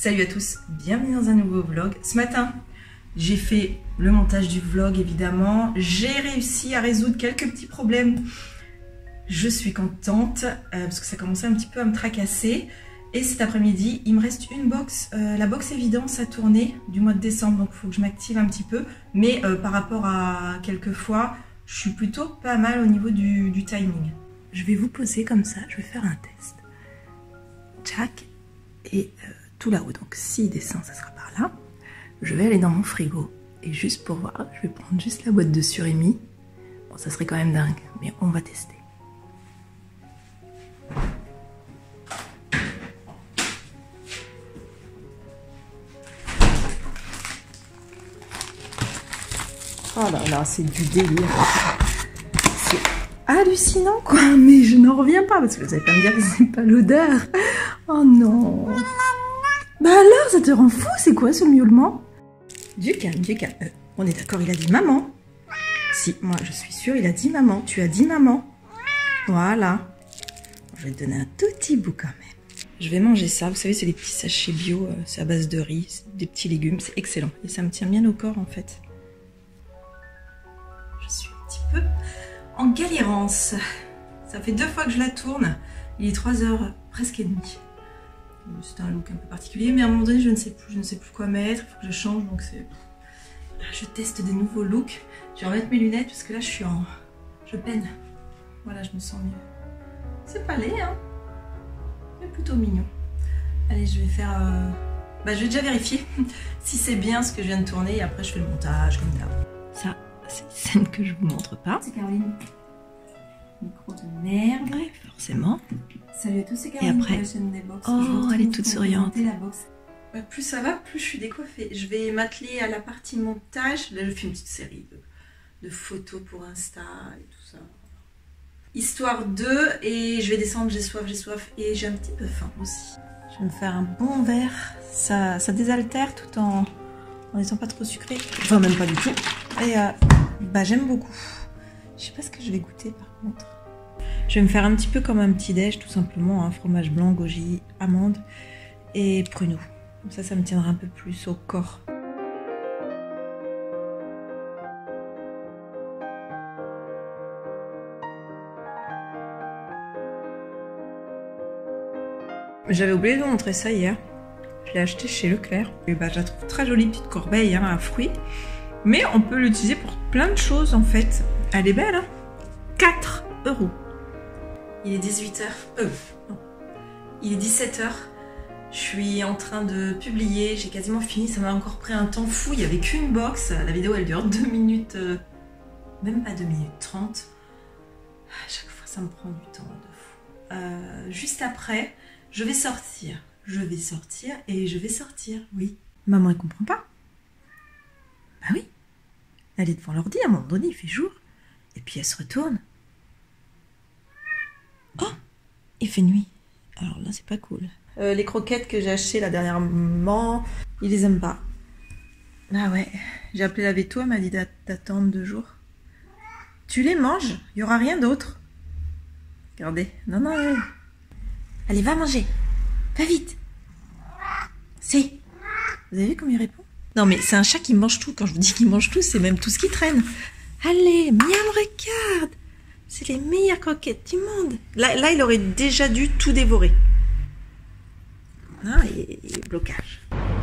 Salut à tous, bienvenue dans un nouveau vlog. Ce matin, j'ai fait le montage du vlog évidemment. J'ai réussi à résoudre quelques petits problèmes. Je suis contente parce que ça commençait un petit peu à me tracasser. Et cet après-midi, il me reste une box, la box évidence à tourner du mois de décembre. Donc il faut que je m'active un petit peu. Mais par rapport à quelques fois, je suis plutôt pas mal au niveau du timing. Je vais vous poser comme ça, je vais faire un test. Tchac. Et tout là-haut, donc s'il descend, ça sera par là. Je vais aller dans mon frigo et juste pour voir, je vais prendre juste la boîte de surimi. Bon, ça serait quand même dingue, mais on va tester. Oh là là, c'est du délire. C'est hallucinant quoi, mais je n'en reviens pas parce que vous allez pas me dire que c'est pas l'odeur. Oh non. Bah alors, ça te rend fou, c'est quoi ce miaulement? Du calme, du calme. On est d'accord, il a dit maman. Si, moi je suis sûre, il a dit maman. Tu as dit maman. Voilà. Je vais te donner un tout petit bout quand même. Je vais manger ça, vous savez, c'est des petits sachets bio, c'est à base de riz, des petits légumes, c'est excellent. Et ça me tient bien au corps en fait. Je suis un petit peu en galérance. Ça fait 2 fois que je la tourne. Il est 3h presque et demie. C'est un look un peu particulier, mais à un moment donné, je ne sais plus quoi mettre. Il faut que je change, donc c'est... Je teste des nouveaux looks. Je vais remettre mes lunettes parce que là, je peine. Voilà, je me sens mieux. C'est pas laid, hein. Mais plutôt mignon. Allez, je vais faire... je vais déjà vérifier si c'est bien ce que je viens de tourner et après, je fais le montage comme d'hab. Ça, c'est une scène que je vous montre pas. C'est Caroline. Micro de merde. Ouais, forcément. Salut à tous, c'est Caroline. Et après, la chaîne des box. Oh, elle est toute souriante. Plus ça va, plus je suis décoiffée. Je vais m'atteler à la partie montage. Là, je fais une petite série de photos pour Insta et tout ça. Histoire de... Et je vais descendre, j'ai soif. Et j'ai un petit peu faim aussi. Je vais me faire un bon verre. Ça désaltère tout en n'étant pas trop sucré. Enfin, même pas du tout. Et j'aime beaucoup. Je sais pas ce que je vais goûter par contre. Je vais me faire un petit peu comme un petit déj, tout simplement, hein, fromage blanc, goji, amande et pruneau. Comme ça me tiendra un peu plus au corps. J'avais oublié de vous montrer ça hier. Je l'ai acheté chez Leclerc. Et je la trouve très jolie, petite corbeille hein, à fruits. Mais on peut l'utiliser pour plein de choses en fait. Elle est belle, hein? 4 €. Il est 18h. Non. Il est 17h. Je suis en train de publier. J'ai quasiment fini. Ça m'a encore pris un temps fou. Il n'y avait qu'une box. La vidéo, elle dure 2 minutes. Même pas 2 minutes 30. À chaque fois, ça me prend du temps de fou. Juste après, je vais sortir. Et je vais sortir. Oui. Maman, elle comprend pas. Bah oui. Elle est devant l'ordi. À un moment donné, il fait jour. Et puis elle se retourne. Oh, il fait nuit. Alors là, c'est pas cool. Les croquettes que j'ai achetées là dernièrement, ils les aiment pas. Ah ouais, j'ai appelé la veto, elle m'a dit d'attendre 2 jours. Tu les manges, il y aura rien d'autre. Regardez, non. Allez, va manger. Va vite. Si. Vous avez vu comme il répond? Non mais c'est un chat qui mange tout. Quand je vous dis qu'il mange tout, c'est même tout ce qui traîne. Allez, miam, regarde. C'est les meilleures croquettes du monde. Là, il aurait déjà dû tout dévorer. Ah, et blocage.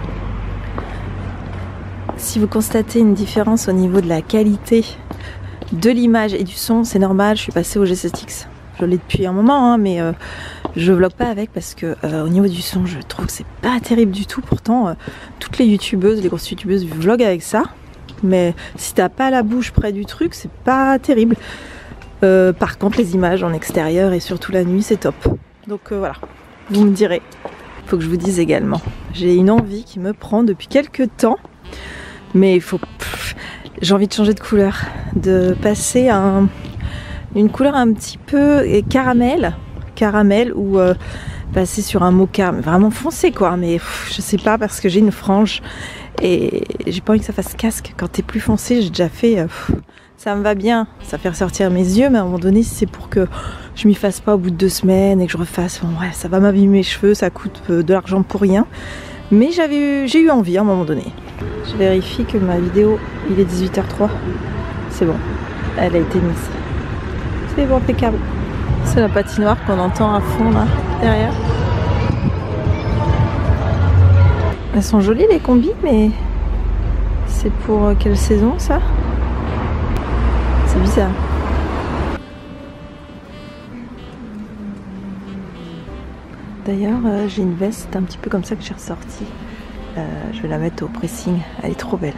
Si vous constatez une différence au niveau de la qualité de l'image et du son, c'est normal, je suis passée au G7X. Je l'ai depuis un moment, hein, mais je vlog pas avec parce que au niveau du son, je trouve que c'est pas terrible du tout. Pourtant, toutes les youtubeuses, les grosses youtubeuses vloguent avec ça. Mais si t'as pas la bouche près du truc, c'est pas terrible. Par contre, les images en extérieur et surtout la nuit, c'est top. Donc voilà, vous me direz. Faut que je vous dise également. J'ai une envie qui me prend depuis quelques temps. Mais il faut... J'ai envie de changer de couleur. De passer à une couleur un petit peu caramel. Caramel ou passer sur un mocha. Vraiment foncé quoi. Mais je sais pas parce que j'ai une frange. Et j'ai pas envie que ça fasse casque. Quand t'es plus foncé, j'ai déjà fait... ça me va bien, ça fait ressortir mes yeux, mais à un moment donné, si c'est pour que je m'y fasse pas au bout de 2 semaines et que je refasse, bon bref, ça va m'abîmer mes cheveux, ça coûte de l'argent pour rien. Mais j'ai eu envie à un moment donné. Je vérifie que ma vidéo, il est 18h03. C'est bon, elle a été mise. C'est bon, impeccable. C'est la patinoire qu'on entend à fond là, derrière. Elles sont jolies les combis, mais c'est pour quelle saison ça? C'est bizarre. D'ailleurs, j'ai une veste un petit peu comme ça que j'ai ressortie. Je vais la mettre au pressing, elle est trop belle.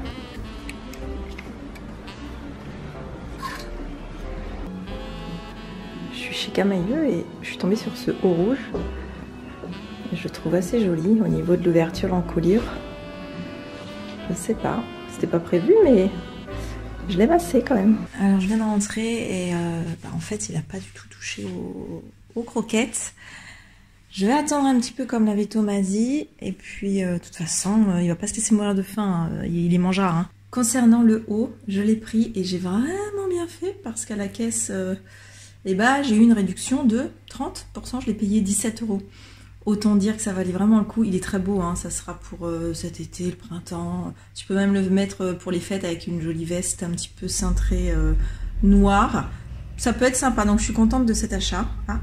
Je suis chez Camailleux et je suis tombée sur ce haut rouge. Je le trouve assez joli au niveau de l'ouverture en collier. Je sais pas, c'était pas prévu mais je l'aime assez quand même. Alors je viens de rentrer et en fait il n'a pas du tout touché aux croquettes. Je vais attendre un petit peu comme l'avait Thomas dit et puis de toute façon il va pas se laisser mourir de faim, il les mangera. Hein. Concernant le haut, je l'ai pris et j'ai vraiment bien fait parce qu'à la caisse j'ai eu une réduction de 30%, je l'ai payé 17 €. Autant dire que ça valait vraiment le coup. Il est très beau, hein. Ça sera pour cet été, le printemps. Tu peux même le mettre pour les fêtes avec une jolie veste un petit peu cintrée noire. Ça peut être sympa, donc je suis contente de cet achat. Ah.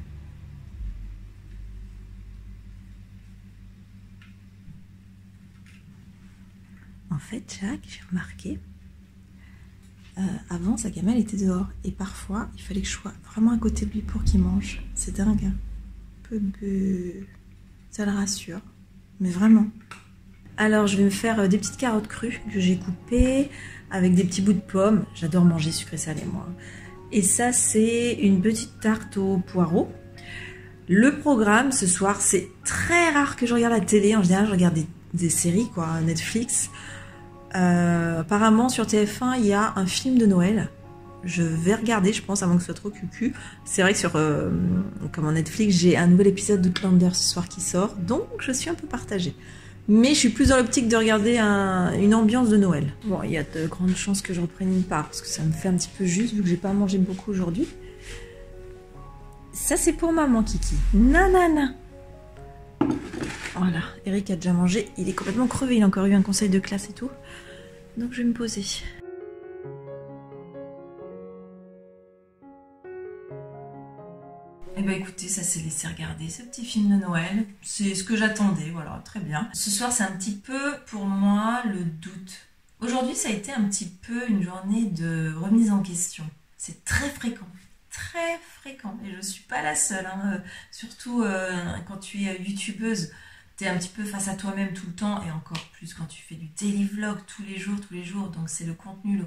En fait, Jack, j'ai remarqué, avant sa gamelle était dehors. Et parfois, il fallait que je sois vraiment à côté de lui pour qu'il mange. C'est dingue, hein. Ça le rassure, mais vraiment. Alors je vais me faire des petites carottes crues que j'ai coupées avec des petits bouts de pommes. J'adore manger sucré salé moi. Et ça c'est une petite tarte aux poireaux. Le programme ce soir, c'est très rare que je regarde la télé. En général je regarde des séries quoi, Netflix. Apparemment sur TF1 il y a un film de Noël. Je vais regarder, je pense, avant que ce soit trop cucu. C'est vrai que sur Netflix, j'ai un nouvel épisode d'Outlander ce soir qui sort, donc je suis un peu partagée. Mais je suis plus dans l'optique de regarder une ambiance de Noël. Bon, il y a de grandes chances que je reprenne une part, parce que ça me fait un petit peu juste, vu que j'ai pas mangé beaucoup aujourd'hui. Ça, c'est pour maman, Kiki. Nanana. Voilà, Eric a déjà mangé. Il est complètement crevé, il a encore eu un conseil de classe et tout. Donc je vais me poser. Eh bien écoutez, ça s'est laissé regarder ce petit film de Noël. C'est ce que j'attendais, voilà, très bien. Ce soir, c'est un petit peu, pour moi, le doute. Aujourd'hui, ça a été un petit peu une journée de remise en question. C'est très fréquent, et je suis pas la seule. Hein. Surtout quand tu es youtubeuse, tu es un petit peu face à toi-même tout le temps, et encore plus quand tu fais du daily vlog tous les jours. Donc c'est le contenu.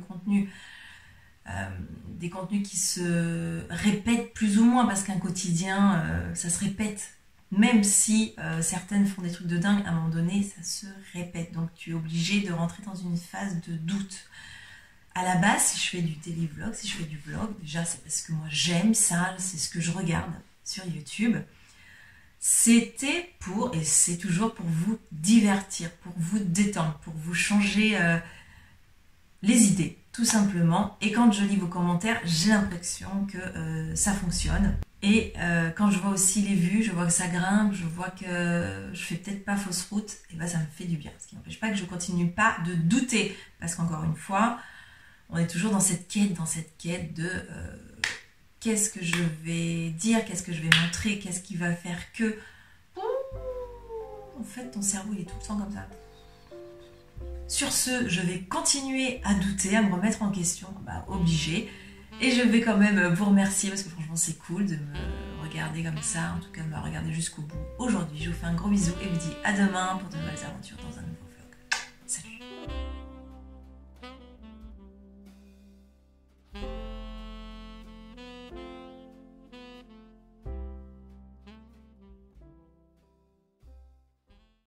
Des contenus qui se répètent plus ou moins parce qu'un quotidien ça se répète même si certaines font des trucs de dingue, à un moment donné ça se répète, donc tu es obligé de rentrer dans une phase de doute. À la base, si je fais du daily vlog, si je fais du vlog, déjà c'est parce que moi j'aime ça, c'est ce que je regarde sur YouTube. C'était pour, et c'est toujours pour vous divertir, pour vous détendre, pour vous changer les idées, tout simplement. Et quand je lis vos commentaires, j'ai l'impression que ça fonctionne. Et quand je vois aussi les vues, je vois que ça grimpe, je vois que je fais peut-être pas fausse route, et ben ça me fait du bien. Ce qui n'empêche pas que je continue pas de douter, parce qu'encore une fois, on est toujours dans cette quête de qu'est-ce que je vais dire, qu'est-ce que je vais montrer, qu'est-ce qui va faire que... En fait, ton cerveau il est tout le temps comme ça. Sur ce, je vais continuer à douter, à me remettre en question, obligé. Et je vais quand même vous remercier parce que franchement c'est cool de me regarder comme ça, en tout cas de me regarder jusqu'au bout. Aujourd'hui, je vous fais un gros bisou et vous dis à demain pour de nouvelles aventures dans un